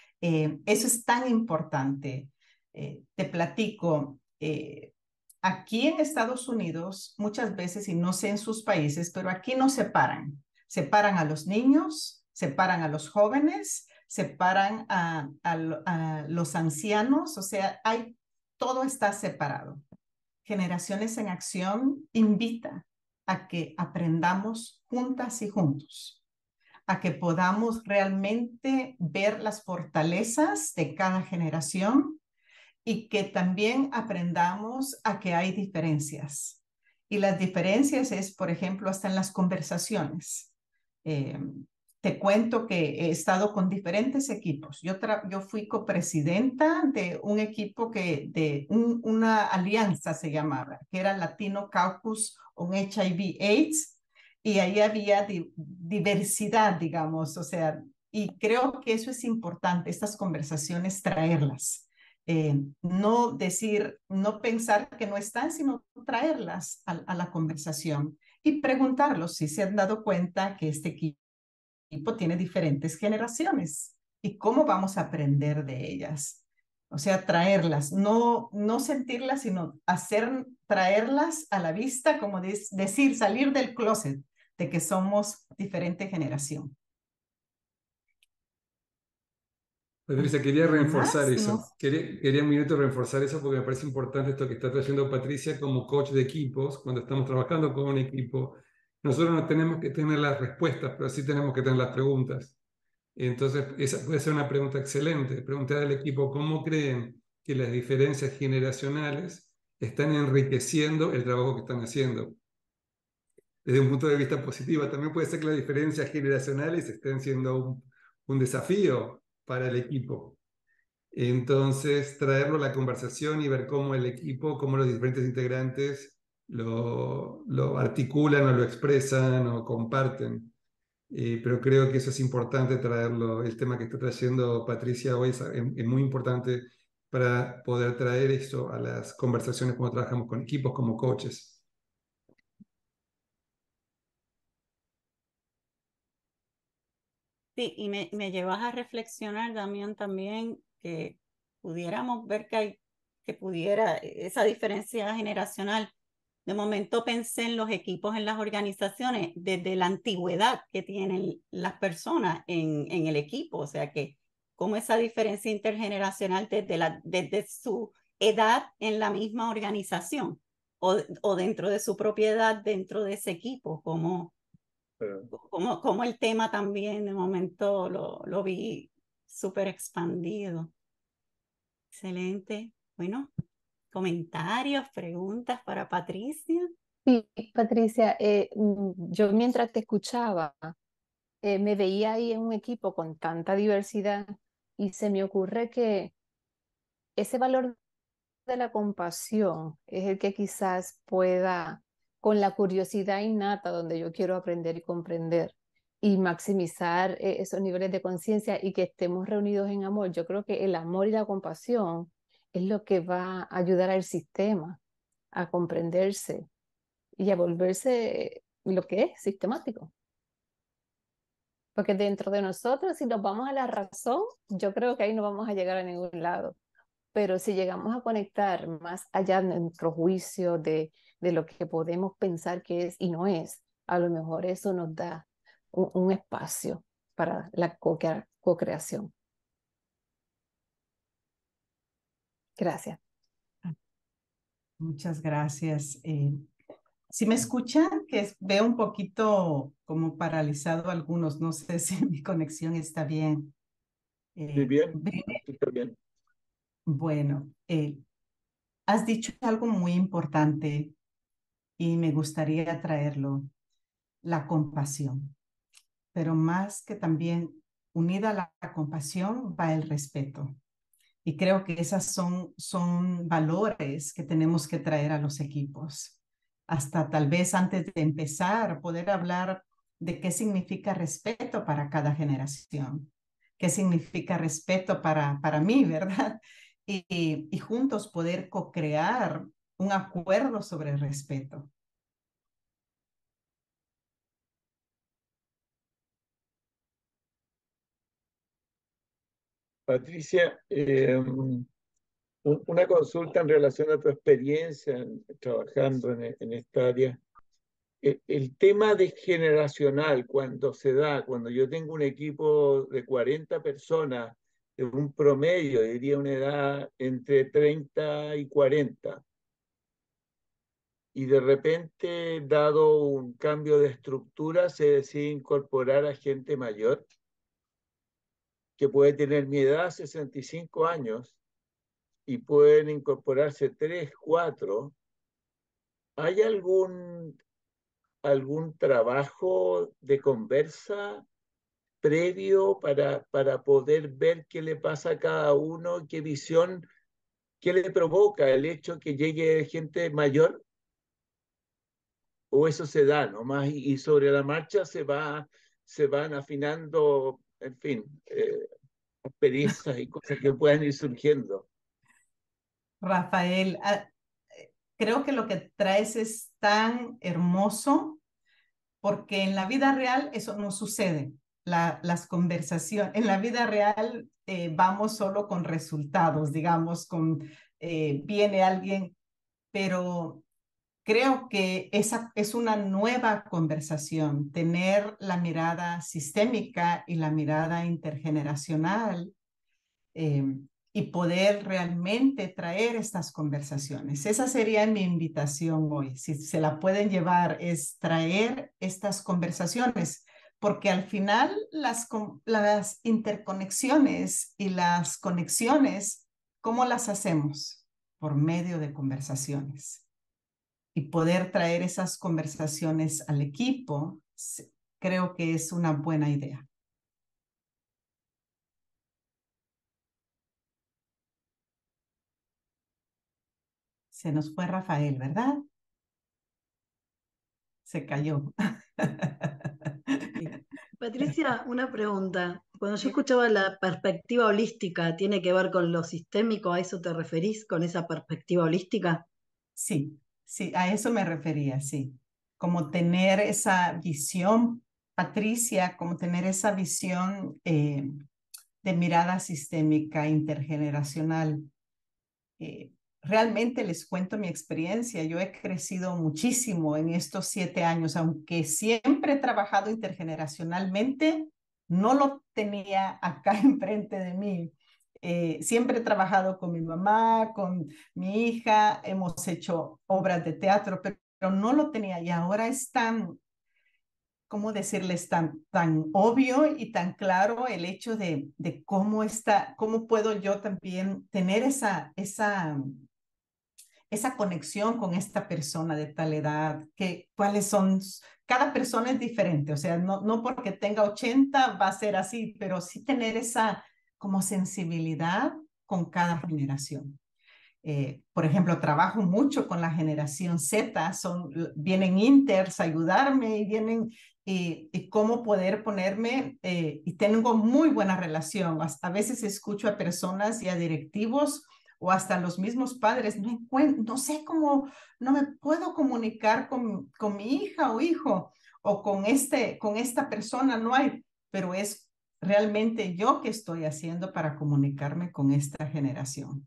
Eh, eso es tan importante. Eh, te platico, eh, aquí en Estados Unidos, muchas veces, y no sé en sus países, pero aquí no separan. Separan a los niños, separan a los jóvenes, separan a, a, a los ancianos, o sea, hay, todo está separado. Generaciones en Acción invita a que aprendamos juntas y juntos a que podamos realmente ver las fortalezas de cada generación y que también aprendamos a que hay diferencias. Y las diferencias es, por ejemplo, hasta en las conversaciones. Eh, te cuento que he estado con diferentes equipos. Yo, yo fui copresidenta de un equipo que, de un, una alianza se llamaba, que era Latino Caucus on H I V AIDS, y ahí había di diversidad, digamos, o sea, y creo que eso es importante, estas conversaciones, traerlas. Eh, no decir, no pensar que no están, sino traerlas a, a la conversación y preguntarlos si se han dado cuenta que este equipo tiene diferentes generaciones y cómo vamos a aprender de ellas. O sea, traerlas, no, no sentirlas, sino hacer, traerlas a la vista, como de, decir, salir del closet de que somos diferente generación. Patricia, quería reforzar Más, eso. no. Quería, quería un minuto reforzar eso porque me parece importante esto que está trayendo Patricia como coach de equipos. Cuando estamos trabajando con un equipo, nosotros no tenemos que tener las respuestas, pero sí tenemos que tener las preguntas. Entonces, esa puede ser una pregunta excelente. Preguntar al equipo cómo creen que las diferencias generacionales están enriqueciendo el trabajo que están haciendo. Desde un punto de vista positivo, también puede ser que las diferencias generacionales estén siendo un, un desafío para el equipo. Entonces, traerlo a la conversación y ver cómo el equipo, cómo los diferentes integrantes lo, lo articulan o lo expresan o comparten. Eh, pero creo que eso es importante traerlo. El tema que está trayendo Patricia hoy es, es muy importante para poder traer eso a las conversaciones cuando trabajamos con equipos como coaches. Sí, y me, me llevas a reflexionar, Damián, también que pudiéramos ver que hay, que pudiera esa diferencia generacional. De momento pensé en los equipos en las organizaciones, desde la antigüedad que tienen las personas en, en el equipo, o sea que como esa diferencia intergeneracional desde, la, desde su edad en la misma organización o, o dentro de su propiedad dentro de ese equipo, como como, como el tema también de momento lo, lo vi súper expandido. Excelente. Bueno, comentarios, preguntas para Patricia. Sí, Patricia, eh, mm, yo mientras te escuchaba, eh, me veía ahí en un equipo con tanta diversidad y se me ocurre que ese valor de la compasión es el que quizás pueda, con la curiosidad innata donde yo quiero aprender y comprender y maximizar eh, esos niveles de conciencia y que estemos reunidos en amor. Yo creo que el amor y la compasión es lo que va a ayudar al sistema a comprenderse y a volverse lo que es sistemático. Porque dentro de nosotros, si nos vamos a la razón, yo creo que ahí no vamos a llegar a ningún lado. Pero si llegamos a conectar más allá de nuestro juicio de, de lo que podemos pensar que es y no es, a lo mejor eso nos da un, un espacio para la co-crea- co-creación. Gracias. Muchas gracias. Eh, si me escuchan, que es- veo un poquito como paralizado algunos, no sé si mi conexión está bien. Eh, Sí, bien, Brine, está bien. bueno, eh, has dicho algo muy importante y me gustaría traerlo, la compasión, pero más que también unida a la, la compasión va el respeto. Y creo que esas son, son valores que tenemos que traer a los equipos. Hasta tal vez antes de empezar, poder hablar de qué significa respeto para cada generación, qué significa respeto para, para mí, ¿verdad? Y, y, y juntos poder co-crear un acuerdo sobre el respeto. Patricia, eh, un- una consulta en relación a tu experiencia en- trabajando en, en esta área. El, el tema de generacional, cuando se da, cuando yo tengo un equipo de cuarenta personas, de un promedio, diría una edad entre treinta y cuarenta, y de repente, dado un cambio de estructura, se decide incorporar a gente mayor, que puede tener mi edad, sesenta y cinco años, y pueden incorporarse tres, cuatro. ¿Hay algún, algún trabajo de conversa previo para, para poder ver qué le pasa a cada uno, qué visión, qué le provoca el hecho que llegue gente mayor? ¿O eso se da nomás y, y sobre la marcha se, va, se van afinando, en fin, eh, experiencias y cosas que puedan ir surgiendo? Rafael, ah, creo que lo que traes es tan hermoso porque en la vida real eso no sucede. La, las conversaciones, en la vida real eh, vamos solo con resultados, digamos, con eh, viene alguien, pero creo que esa es una nueva conversación, tener la mirada sistémica y la mirada intergeneracional eh, y poder realmente traer estas conversaciones. Esa sería mi invitación hoy. Si se la pueden llevar, es traer estas conversaciones, porque al final las, las interconexiones y las conexiones, ¿cómo las hacemos? Por medio de conversaciones. Y poder traer esas conversaciones al equipo, creo que es una buena idea. Se nos fue Rafael, ¿verdad? Se cayó. Patricia, una pregunta. Cuando yo escuchaba la perspectiva holística, ¿tiene que ver con lo sistémico? ¿A eso te referís con esa perspectiva holística? Sí, sí, a eso me refería, sí. Como tener esa visión, Patricia, como tener esa visión eh, de mirada sistémica intergeneracional. Eh, realmente les cuento mi experiencia. Yo he crecido muchísimo en estos siete años, aunque siempre he trabajado intergeneracionalmente, no lo tenía acá enfrente de mí. Eh, siempre he trabajado con mi mamá, con mi hija, hemos hecho obras de teatro, pero, pero no lo tenía y ahora es tan, ¿cómo decirles? Tan, tan obvio y tan claro el hecho de, de cómo está, cómo puedo yo también tener esa, esa, esa conexión con esta persona de tal edad, que cuáles son, cada persona es diferente, o sea, no, no porque tenga ochenta va a ser así, pero sí tener esa como sensibilidad con cada generación. Eh, por ejemplo, trabajo mucho con la generación Z, son, vienen inters a ayudarme y vienen y, y cómo poder ponerme, eh, y tengo muy buena relación. A veces escucho a personas y a directivos o hasta los mismos padres, no, encuentro, no sé cómo, no me puedo comunicar con, con mi hija o hijo o con, este, con esta persona, no hay, pero es realmente yo que estoy haciendo para comunicarme con esta generación.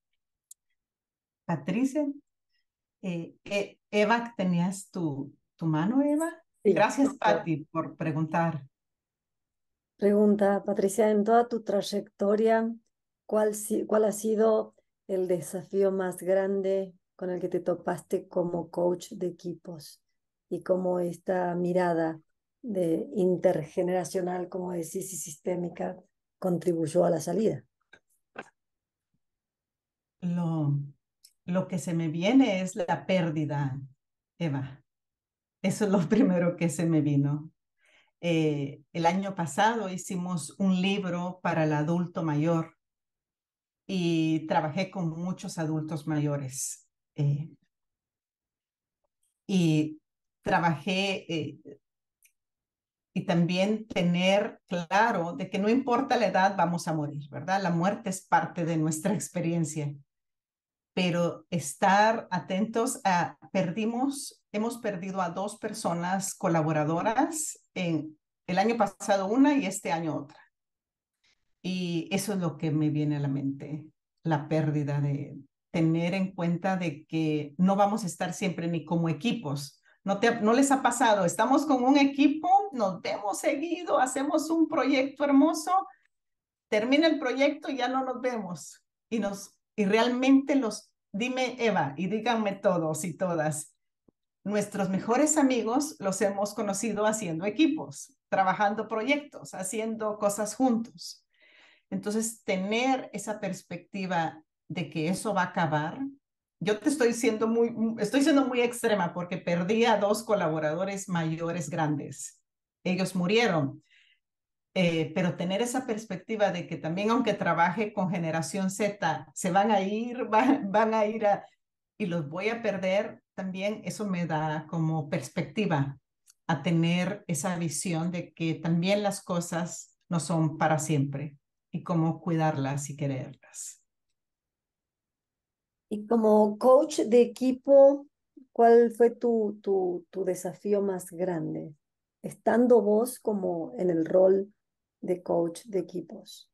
Patricia, eh, eh, Eva, ¿tenías tu, tu mano, Eva? Sí. Gracias, Pati, por preguntar. Pregunta, Patricia, en toda tu trayectoria, ¿cuál, si- cuál ha sido el desafío más grande con el que te topaste como coach de equipos? Y cómo esta mirada de intergeneracional, como decís, y sistémica contribuyó a la salida. Lo, lo que se me viene es la pérdida, Eva. Eso es lo primero que se me vino. Eh, el año pasado hicimos un libro para el adulto mayor y trabajé con muchos adultos mayores. Eh, y trabajé eh, y también tener claro de que no importa la edad, vamos a morir, ¿verdad? La muerte es parte de nuestra experiencia, pero estar atentos a, perdimos, hemos perdido a dos personas colaboradoras, en el año pasado una y este año otra. Y eso es lo que me viene a la mente, la pérdida de tener en cuenta de que no vamos a estar siempre ni como equipos. ¿No, te, no les ha pasado? Estamos con un equipo, nos vemos seguido, hacemos un proyecto hermoso, termina el proyecto y ya no nos vemos. Y, nos, y realmente los, dime Eva, y díganme todos y todas, nuestros mejores amigos los hemos conocido haciendo equipos, trabajando proyectos, haciendo cosas juntos. Entonces, tener esa perspectiva de que eso va a acabar. Yo te estoy siendo muy, estoy siendo muy extrema porque perdí a dos colaboradores mayores grandes. Ellos murieron. Eh, pero tener esa perspectiva de que también aunque trabaje con generación Z, se van a ir, van, van a ir a, y los voy a perder, también eso me da como perspectiva a tener esa visión de que también las cosas no son para siempre y cómo cuidarlas y quererlas. Y como coach de equipo, ¿cuál fue tu, tu, tu desafío más grande? Estando vos como en el rol de coach de equipos.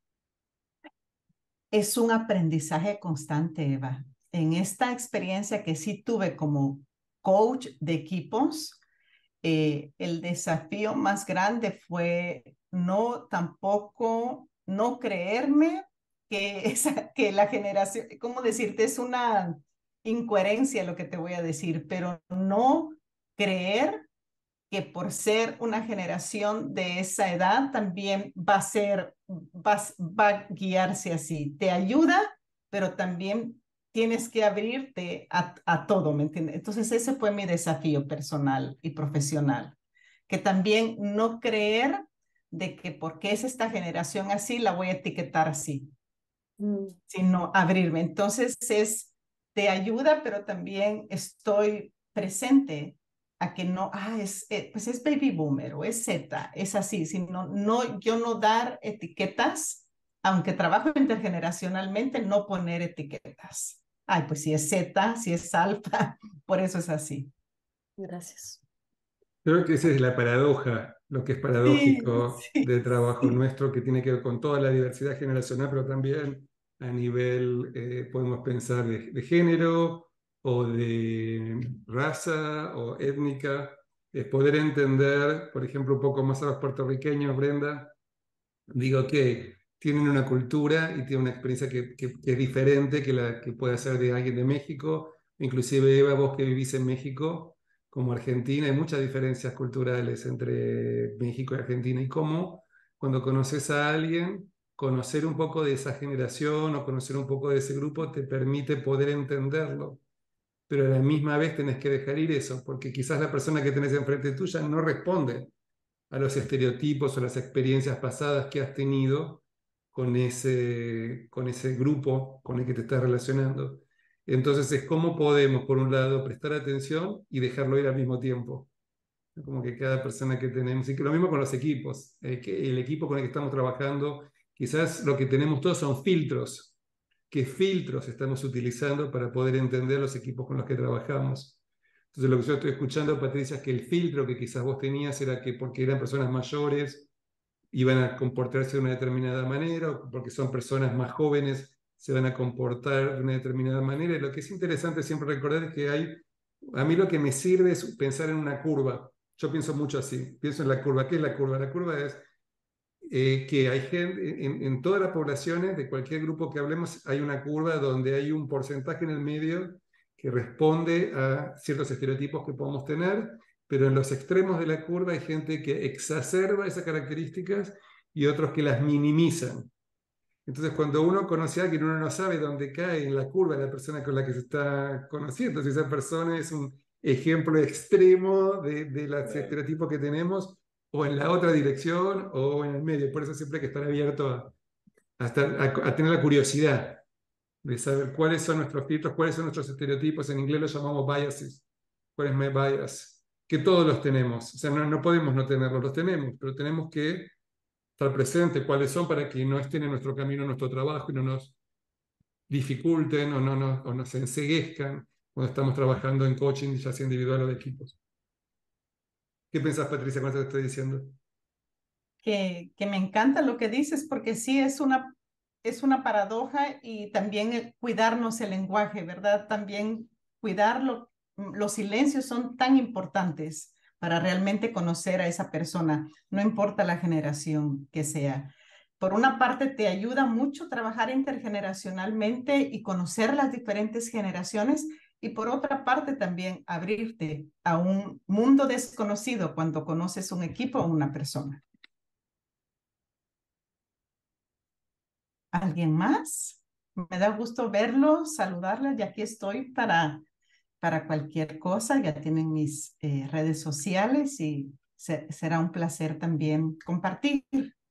Es un aprendizaje constante, Eva. En esta experiencia que sí tuve como coach de equipos, eh, el desafío más grande fue no tampoco, no creerme que, esa, que la generación, ¿cómo decirte? Es una incoherencia lo que te voy a decir, pero no creer que por ser una generación de esa edad también va a ser, va, va a guiarse así. Te ayuda, pero también tienes que abrirte a, a todo, ¿me entiendes? Entonces ese fue mi desafío personal y profesional, que también no creer de que porque es esta generación así, la voy a etiquetar así, Mm. sino abrirme. Entonces es te ayuda, pero también estoy presente a que no, ah, es, eh, pues es baby boomer o es Z, es así, sino no, yo no dar etiquetas, aunque trabajo intergeneracionalmente, no poner etiquetas. Ay, pues si es Z, si es alfa, por eso es así. Gracias. Creo que esa es la paradoja, lo que es Sí, paradójico sí, del trabajo sí. nuestro, que tiene que ver con toda la diversidad generacional, pero también a nivel, eh, podemos pensar, de, de género o de raza o étnica. Es poder entender, por ejemplo, un poco más a los puertorriqueños, Brenda, digo que tienen una cultura y tienen una experiencia que, que, que es diferente que la que puede ser de alguien de México. Inclusive, Eva, vos que vivís en México, como Argentina, hay muchas diferencias culturales entre México y Argentina. Y cómo, cuando conoces a alguien, conocer un poco de esa generación o conocer un poco de ese grupo te permite poder entenderlo. Pero a la misma vez tenés que dejar ir eso, porque quizás la persona que tenés enfrente tuya no responde a los estereotipos o las experiencias pasadas que has tenido con ese, con ese grupo con el que te estás relacionando. Entonces es cómo podemos, por un lado, prestar atención y dejarlo ir al mismo tiempo. Como que cada persona que tenemos, y que lo mismo con los equipos, eh, que el equipo con el que estamos trabajando, quizás lo que tenemos todos son filtros. ¿Qué filtros estamos utilizando para poder entender los equipos con los que trabajamos? Entonces, lo que yo estoy escuchando, Patricia, es que el filtro que quizás vos tenías era que porque eran personas mayores iban a comportarse de una determinada manera, o porque son personas más jóvenes se van a comportar de una determinada manera. Y lo que es interesante siempre recordar es que hay, a mí lo que me sirve es pensar en una curva. Yo pienso mucho así, pienso en la curva. ¿Qué es la curva? La curva es eh, que hay gente, en, en todas las poblaciones, de cualquier grupo que hablemos, hay una curva donde hay un porcentaje en el medio que responde a ciertos estereotipos que podemos tener, pero en los extremos de la curva hay gente que exacerba esas características y otros que las minimizan. Entonces, cuando uno conoce a alguien, uno no sabe dónde cae en la curva la persona con la que se está conociendo. Si esa persona es un ejemplo extremo de, de los Claro. estereotipos que tenemos, o en la otra dirección, o en el medio. Por eso siempre hay que estar abierto a, a, estar, a, a tener la curiosidad de saber cuáles son nuestros filtros, cuáles son nuestros estereotipos. En inglés los llamamos biases. ¿Cuál es mi bias? Que todos los tenemos. O sea, no, no podemos no tenerlos, los tenemos, pero tenemos que estar presentes cuáles son para que no estén en nuestro camino, en nuestro trabajo y no nos dificulten o, no, no, o nos enceguezcan cuando estamos trabajando en coaching, ya sea individual o de equipos. ¿Qué pensás, Patricia, cuando te estoy diciendo? Que, que me encanta lo que dices, porque sí es una, es una paradoja y también el cuidarnos el lenguaje, ¿verdad? También cuidarlo, los silencios son tan importantes para realmente conocer a esa persona, no importa la generación que sea. Por una parte, te ayuda mucho trabajar intergeneracionalmente y conocer las diferentes generaciones, y por otra parte también abrirte a un mundo desconocido cuando conoces un equipo o una persona. ¿Alguien más? Me da gusto verlo, saludarles, y aquí estoy para, para cualquier cosa. Ya tienen mis eh, redes sociales y se, será un placer también compartir.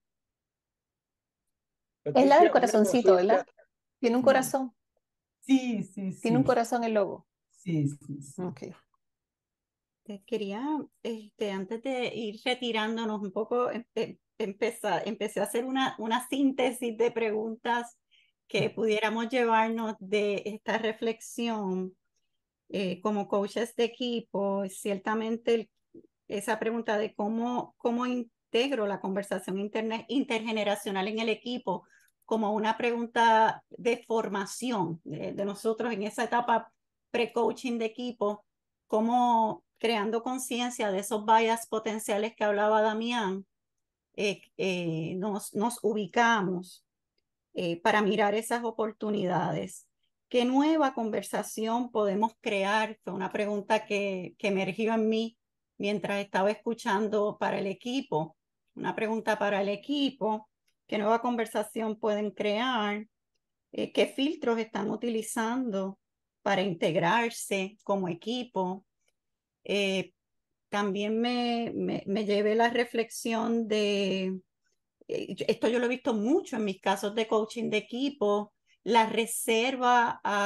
Es la del Patricia, una corazoncito, consulta. ¿verdad? Tiene un corazón, Sí, sí, tiene un sí, corazón el logo. sí, sí, sí. Ok. Te quería, este, antes de ir retirándonos un poco, em- em- empezar, empecé a hacer una, una síntesis de preguntas que pudiéramos llevarnos de esta reflexión eh, como coaches de equipo. Ciertamente el- esa pregunta de cómo, cómo integro la conversación interne- intergeneracional en el equipo como una pregunta de formación de, de nosotros en esa etapa pre-coaching de equipo, como creando conciencia de esos bias potenciales que hablaba Damián, eh, eh, nos, nos ubicamos eh, para mirar esas oportunidades. ¿Qué nueva conversación podemos crear? Fue una pregunta que, que emergió en mí mientras estaba escuchando para el equipo. Una pregunta para el equipo. ¿Qué nueva conversación pueden crear? Eh, ¿Qué filtros están utilizando para integrarse como equipo? Eh, también me, me, me llevé la reflexión de esto yo lo he visto mucho en mis casos de coaching de equipo, la reserva a,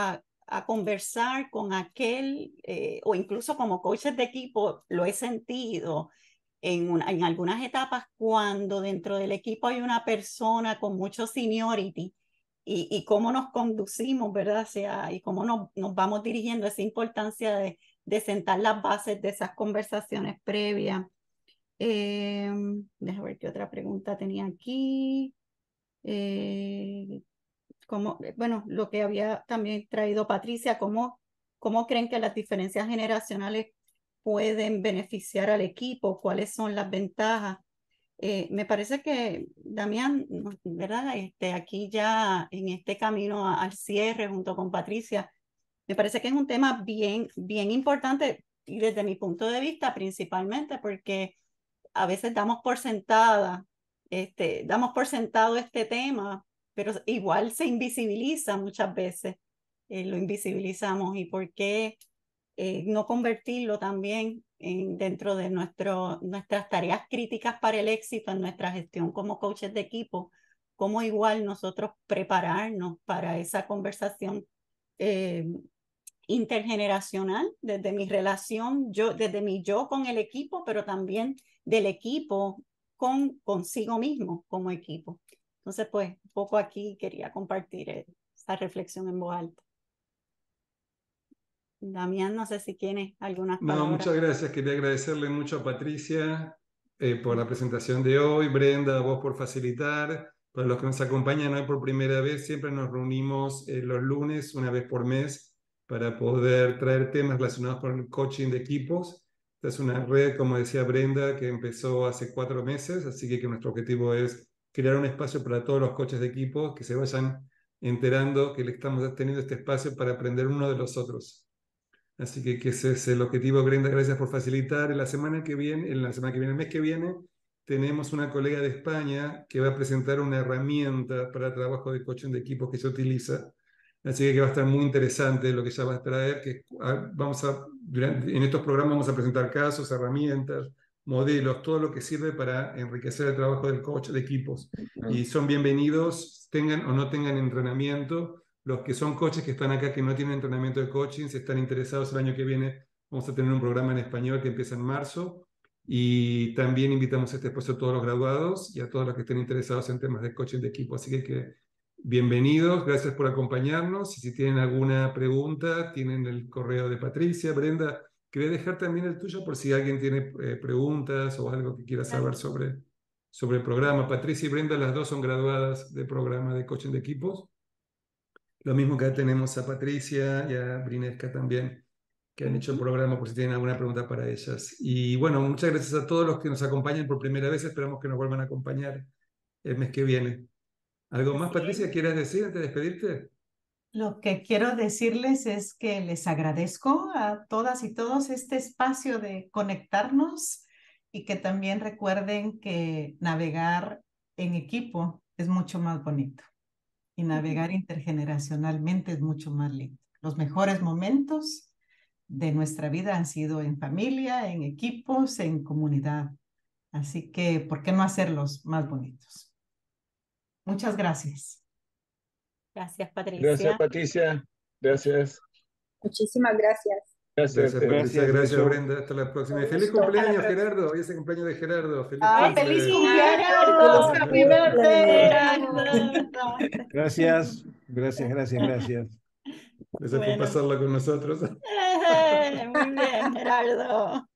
a conversar con aquel, eh, o incluso como coaches de equipo, lo he sentido en, una, en algunas etapas cuando dentro del equipo hay una persona con mucho seniority y, y cómo nos conducimos, ¿verdad? O sea, y cómo nos, nos vamos dirigiendo, esa importancia de, de sentar las bases de esas conversaciones previas. Eh, déjame ver qué otra pregunta tenía aquí. Eh, como, bueno, lo que había también traído Patricia, ¿cómo, cómo creen que las diferencias generacionales pueden beneficiar al equipo? ¿Cuáles son las ventajas? Eh, me parece que, Damián, ¿verdad? Este, aquí ya en este camino a, al cierre junto con Patricia, me parece que es un tema bien, bien importante y desde mi punto de vista principalmente porque a veces damos por sentada, este, damos por sentado este tema, pero igual se invisibiliza muchas veces, eh, lo invisibilizamos y por qué eh, no convertirlo también en, dentro de nuestro, nuestras tareas críticas para el éxito en nuestra gestión como coaches de equipo, cómo igual nosotros prepararnos para esa conversación eh, intergeneracional, desde mi relación, yo, desde mi yo con el equipo, pero también del equipo con consigo mismo como equipo. Entonces, pues, un poco aquí quería compartir esa reflexión en voz alta. Damián, no sé si tienes algunas No, palabras. muchas gracias. Quería agradecerle mucho a Patricia eh, por la presentación de hoy, Brenda, a vos por facilitar. Para los que nos acompañan hoy por primera vez, siempre nos reunimos eh, los lunes, una vez por mes, para poder traer temas relacionados con el coaching de equipos. Esta es una red, como decía Brenda, que empezó hace cuatro meses, así que, que nuestro objetivo es crear un espacio para todos los coaches de equipos que se vayan enterando que le estamos teniendo este espacio para aprender uno de los otros. Así que, que ese es el objetivo, Brenda. Gracias por facilitar. En la semana que viene, en la semana que viene, el mes que viene, tenemos una colega de España que va a presentar una herramienta para trabajo de coaching de equipos que se utiliza. Así que, que va a estar muy interesante lo que ella va a traer. Que vamos a, durante, en estos programas vamos a presentar casos, herramientas, modelos, todo lo que sirve para enriquecer el trabajo del coach de equipos. Y son bienvenidos, tengan o no tengan entrenamiento. Los que son coaches que están acá, que no tienen entrenamiento de coaching, si están interesados el año que viene, vamos a tener un programa en español que empieza en marzo. Y también invitamos a este espacio a todos los graduados y a todos los que estén interesados en temas de coaching de equipo. Así que, que bienvenidos, gracias por acompañarnos. Y si tienen alguna pregunta, tienen el correo de Patricia. Brenda, quería dejar también el tuyo por si alguien tiene eh, preguntas o algo que quiera saber sobre, sobre el programa. Patricia y Brenda, las dos son graduadas del programa de coaching de equipos. Lo mismo que tenemos a Patricia y a Brinesca también, que han hecho el programa por si tienen alguna pregunta para ellas. Y bueno, muchas gracias a todos los que nos acompañan por primera vez. Esperamos que nos vuelvan a acompañar el mes que viene. ¿Algo más, Patricia, quieras decir antes de despedirte? Lo que quiero decirles es que les agradezco a todas y todos este espacio de conectarnos y que también recuerden que navegar en equipo es mucho más bonito. Y navegar intergeneracionalmente es mucho más lindo. Los mejores momentos de nuestra vida han sido en familia, en equipos, en comunidad. Así que, ¿por qué no hacerlos más bonitos? Muchas gracias. Gracias, Patricia. Gracias, Patricia. Gracias. Muchísimas gracias. Gracias, Gracias, Patricia. Gracias, Gracias, Brenda. Hasta la próxima. Y feliz cumpleaños, Gerardo. Hoy es el cumpleaños de Gerardo. Feliz ¡Ay, cumple. feliz cumpleaños! ¡Happy birthday! Gracias, gracias, gracias, gracias. Gracias Bueno. por pasarla con nosotros. Muy bien, Gerardo.